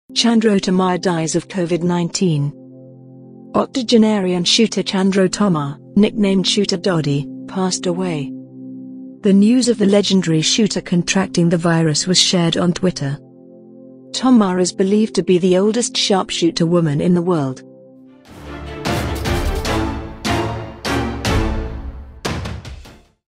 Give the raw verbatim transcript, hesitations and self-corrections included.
Chandro Tomar dies of COVID nineteen. Octogenarian shooter Chandro Tomar, nicknamed Shooter Doddy, passed away. The news of the legendary shooter contracting the virus was shared on Twitter. Tomar is believed to be the oldest sharpshooter woman in the world.